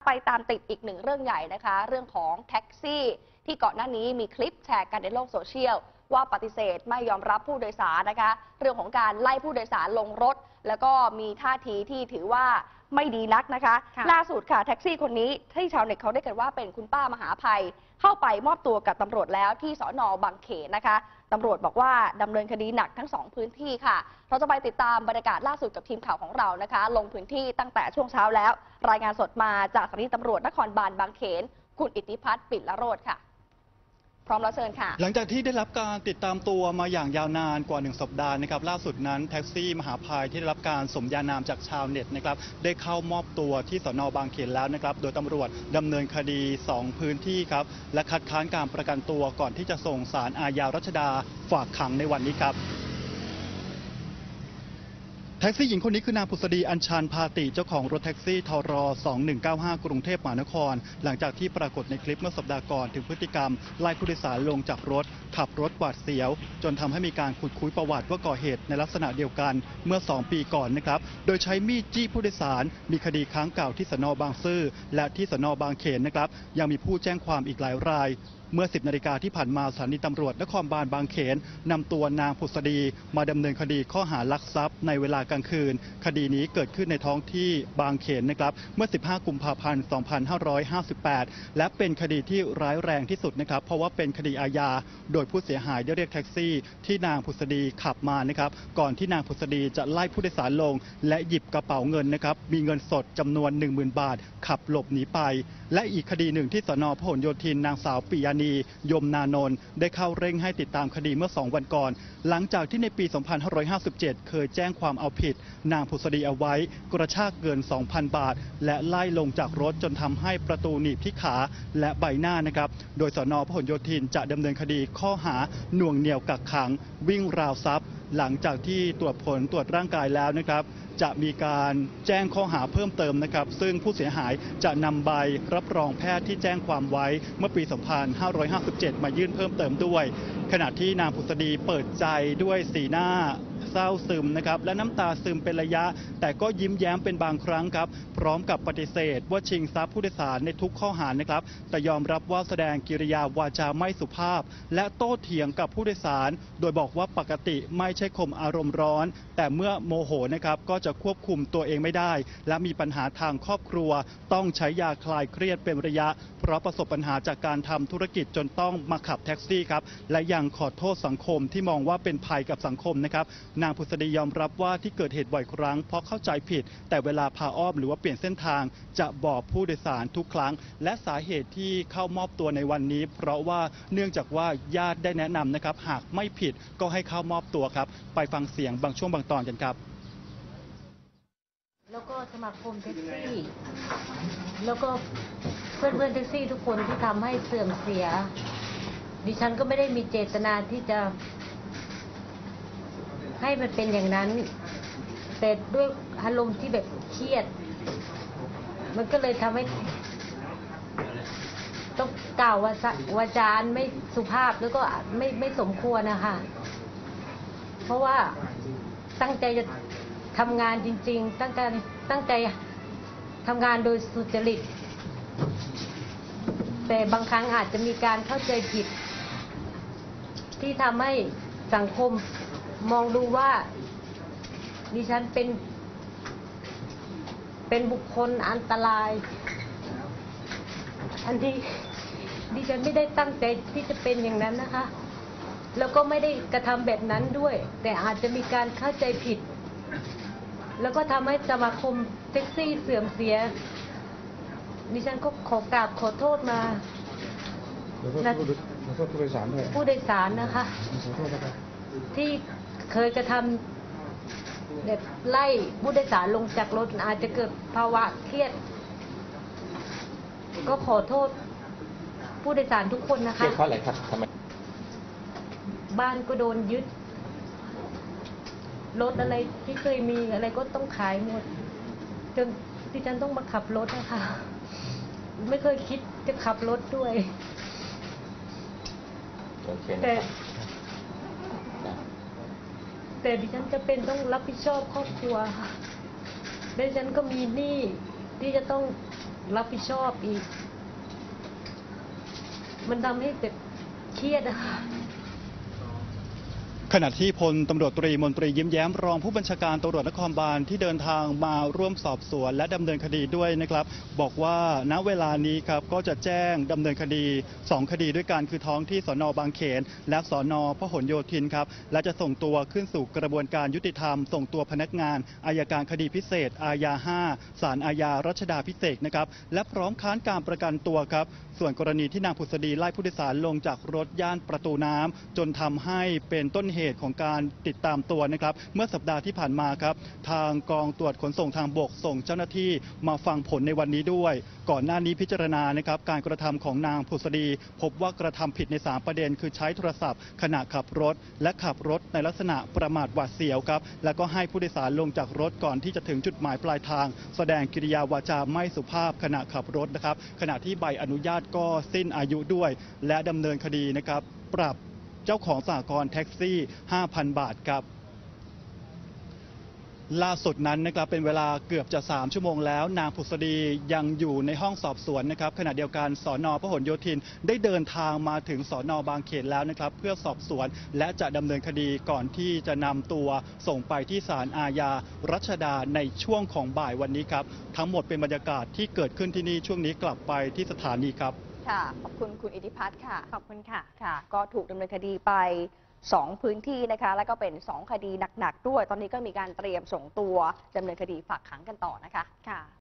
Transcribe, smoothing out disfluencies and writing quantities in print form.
ไปตามติดอีกหนึ่งเรื่องใหญ่นะคะเรื่องของแท็กซี่ที่ก่อนหน้านี้มีคลิปแชร์กันในโลกโซเชียลว่าปฏิเสธไม่ยอมรับผู้โดยสารนะคะเรื่องของการไล่ผู้โดยสารลงรถแล้วก็มีท่าทีที่ถือว่าไม่ดีนักนะคะล่าสุดค่ะแท็กซี่คนนี้ที่ชาวเน็ตเขาได้กันว่าเป็นคุณป้ามหาภัยเข้าไปมอบตัวกับตำรวจแล้วที่สน.บางเขนนะคะตำรวจบอกว่าดำเนินคดีหนักทั้ง2พื้นที่ค่ะเราจะไปติดตามบรรยากาศล่าสุดกับทีมข่าวของเรานะคะลงพื้นที่ตั้งแต่ช่วงเช้าแล้วรายงานสดมาจากสถานีตำรวจนครบาลบางเขนคุณอิทธิพัฒน์ปิ่นละโรจน์ค่ะพร้อมแล้วเชิญค่ะหลังจากที่ได้รับการติดตามตัวมาอย่างยาวนานกว่า1 สัปดาห์นะครับล่าสุดนั้นแท็กซี่มหาภัยที่ได้รับการสมญานามจากชาวเน็ตนะครับได้เข้ามอบตัวที่สน.บางเขนแล้วนะครับโดยตำรวจดำเนินคดี2พื้นที่ครับและคัดค้านการประกันตัวก่อนที่จะส่งศาลอาญารัชดาฝากขังในวันนี้ครับแท็กซี่หญิงคนนี้คือนางผุษดีอัญชันพาติเจ้าของรถแท็กซี่ทร2195กรุงเทพมหานครหลังจากที่ปรากฏในคลิปเมื่อสัปดาห์ก่อนถึงพฤติกรรมไล่ผู้โดยสารลงจากรถขับรถหวาดเสียวจนทำให้มีการขุดคุยประวัติว่าก่อเหตุในลักษณะเดียวกันเมื่อ2 ปีก่อนนะครับโดยใช้มีดจี้ผู้โดยสารมีคดีค้างเก่าที่สน.บางซื่อและที่สน.บางเขนนะครับยังมีผู้แจ้งความอีกหลายรายเมื่อ 10 นาฬิกาที่ผ่านมาสถานีตำรวจนครบาลบางเขนนำตัวนางผุษดีมาดำเนินคดีข้อหาลักทรัพย์ในเวลากลางคืนคดีนี้เกิดขึ้นในท้องที่บางเขนนะครับเมื่อ 15 กุมภาพันธ์ 2558 และเป็นคดีที่ร้ายแรงที่สุดนะครับเพราะว่าเป็นคดีอาญาโดยผู้เสียหายได้เรียกแท็กซี่ที่นางผุษดีขับมานะครับก่อนที่นางผุษดีจะไล่ผู้โดยสารลงและหยิบกระเป๋าเงินนะครับมีเงินสดจำนวน 10,000 บาทขับหลบหนีไปและอีกคดีหนึ่งที่สน.พหลโยธินนางสาวปิยานียมนานนท์ได้เข้าเร่งให้ติดตามคดีเมื่อ2 วันก่อนหลังจากที่ในปี 2557 เคยแจ้งความเอาผิดนางผุษดีเอาไว้กระชากเงิน 2,000 บาทและไล่ลงจากรถจนทำให้ประตูหนีบที่ขาและใบหน้านะครับโดยสน.พหลโยธินจะดำเนินคดีข้อหาหน่วงเหนี่ยวกักขังวิ่งราวทรัพย์หลังจากที่ตรวจผลตรวจร่างกายแล้วนะครับจะมีการแจ้งข้อหาเพิ่มเติมนะครับซึ่งผู้เสียหายจะนำใบรับรองแพทย์ที่แจ้งความไว้เมื่อปี 2557 มายื่นเพิ่มเติมด้วยขณะที่นางผุษดีเปิดใจด้วยสีหน้าเศร้าซึมนะครับและน้ำตาซึมเป็นระยะแต่ก็ยิ้มแย้มเป็นบางครั้งครับพร้อมกับปฏิเสธว่าชิงทรัพย์ผู้โดยสารในทุกข้อหานะครับแต่ยอมรับว่าแสดงกิริยาวาจาไม่สุภาพและโต้เถียงกับผู้โดยสารโดยบอกว่าปกติไม่ใช่ข่มอารมณ์ร้อนแต่เมื่อโมโหนะครับก็จะควบคุมตัวเองไม่ได้และมีปัญหาทางครอบครัวต้องใช้ยาคลายเครียดเป็นระยะเพราะประสบปัญหาจากการทำธุรกิจจนต้องมาขับแท็กซี่ครับและยังขอโทษสังคมที่มองว่าเป็นภัยกับสังคมนะครับนางผุษดียอมรับว่าที่เกิดเหตุบ่อยครั้งเพราะเข้าใจผิดแต่เวลาพาอ้อมหรือว่าเปลี่ยนเส้นทางจะบอกผู้โดยสารทุกครั้งและสาเหตุที่เข้ามอบตัวในวันนี้เพราะว่าเนื่องจากว่าญาติได้แนะนำนะครับหากไม่ผิดก็ให้เข้ามอบตัวครับไปฟังเสียงบางช่วงบางตอนกันครับแล้วก็สมาคมแท็กซี่แล้วก็เพื่อนแท็กซี่ทุกคนที่ทำให้เสื่อมเสียดิฉันก็ไม่ได้มีเจตนาที่จะให้มันเป็นอย่างนั้นแต่ด้วยอารมณ์ที่แบบเครียดมันก็เลยทำให้ต้องกล่าววาจาไม่สุภาพแล้วก็ไม่สมควรนะคะเพราะว่าตั้งใจจะทำงานจริงๆตั้งใจทำงานโดยสุจริตแต่บางครั้งอาจจะมีการเข้าใจผิดที่ทำให้สังคมมองดูว่าดิฉันเป็นบุคคลอันตรายอันที่ดิฉันไม่ได้ตั้งใจที่จะเป็นอย่างนั้นนะคะแล้วก็ไม่ได้กระทำแบบนั้นด้วยแต่อาจจะมีการเข้าใจผิดแล้วก็ทำให้สมาคมแท็กซี่เสื่อมเสียดิฉันก็ขอกราบขอโทษมาผู้โดยสารด้วยผู้โดยสารนะคะที่เคยกระทำแบบไล่ผู้โดยสารลงจากรถอาจจะเกิดภาวะเครียดก็ขอโทษผู้โดยสารทุกคนนะคะเครียดเพราะอะไรครับทำไมบ้านก็โดนยึดรถอะไรที่เคยมีอะไรก็ต้องขายหมดจนดิฉันต้องมาขับรถนะคะไม่เคยคิดจะขับรถด้วยแต่ดิฉันจะเป็นต้องรับผิดชอบครอบครัวค่ะดิฉันก็มีหนี้ที่จะต้องรับผิดชอบอีก มันทำให้แบบเครียดอะค่ะขณะที่พลตำรวจตรีมนตรียิ้มแย้มรองผู้บัญชาการตำรวจนครบาลที่เดินทางมาร่วมสอบสวนและดำเนินคดีด้วยนะครับบอกว่าณเวลานี้ครับก็จะแจ้งดำเนินคดี2คดีด้วยกันคือท้องที่สน.บางเขนและสน.พหลโยธินครับและจะส่งตัวขึ้นสู่กระบวนการยุติธรรมส่งตัวพนักงานอัยการคดีพิเศษอาญา5ศาลอาญารัชดาภิเษกนะครับและพร้อมค้านการประกันตัวครับส่วนกรณีที่นางผุษดีไล่ผู้โดยสารลงจากรถย่านประตูน้ำจนทำให้เป็นต้นเหตุของการติดตามตัวนะครับเมื่อสัปดาห์ที่ผ่านมาครับทางกองตรวจขนส่งทางบกส่งเจ้าหน้าที่มาฟังผลในวันนี้ด้วยก่อนหน้านี้พิจารณานะครับการกระทำของนางผุษดีพบว่ากระทำผิดใน3ประเด็นคือใช้โทรศัพท์ขณะขับรถและขับรถในลักษณะประมาทหวาดเสียวครับแล้วก็ให้ผู้โดยสารลงจากรถก่อนที่จะถึงจุดหมายปลายทางแสดงกิริยาวาจาไม่สุภาพขณะขับรถนะครับขณะที่ใบอนุญาตก็สิ้นอายุด้วยและดำเนินคดีนะครับปรับเจ้าของสหกรณ์แท็กซี่ 5,000 บาทครับล่าสุดนั้นนะครับเป็นเวลาเกือบจะ3ชั่วโมงแล้วนางผุษดียังอยู่ในห้องสอบสวนนะครับขณะเดียวกันสน.พหลโยธินได้เดินทางมาถึงสน.บางเขนแล้วนะครับเพื่อสอบสวนและจะดำเนินคดีก่อนที่จะนำตัวส่งไปที่ศาลอาญารัชดาในช่วงของบ่ายวันนี้ครับทั้งหมดเป็นบรรยากาศที่เกิดขึ้นที่นี่ช่วงนี้กลับไปที่สถานีครับค่ะขอบคุณคุณอิทธิพัฒน์ค่ะขอบคุณค่ะค่ะก็ถูกดำเนินคดีไป2พื้นที่นะคะแล้วก็เป็น2คดีหนักๆด้วยตอนนี้ก็มีการเตรียมส่งตัวดำเนินคดีฝากขังกันต่อนะคะค่ะ